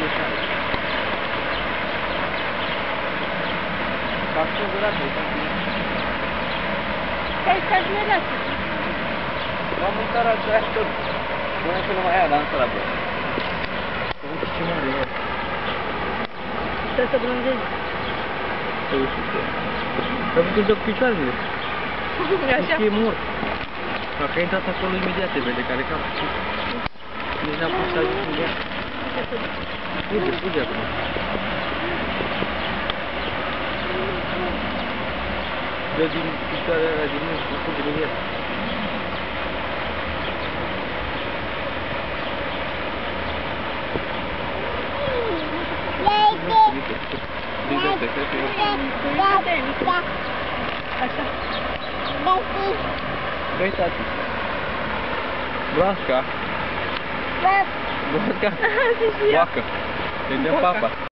așa. Fac ce durată, Stai smereasă. M-am mâncat aia tot. Până să nu mai ia, dar nu s-a la bă. Uite ce mare e. Trebuie să blândezi. Să uiți ce e. Că văzut de picioarele. Așa? E mort. Dacă a intrat acolo imediat te vede, care cap. Nici n-a pus să ajung în ea. Fuge acum. Dă din picioarele alea din mână și fuge de el. Uite, cred că e. Așa. Băi, tati. Broasca. Broasca. Boacă. Îi dăm papa.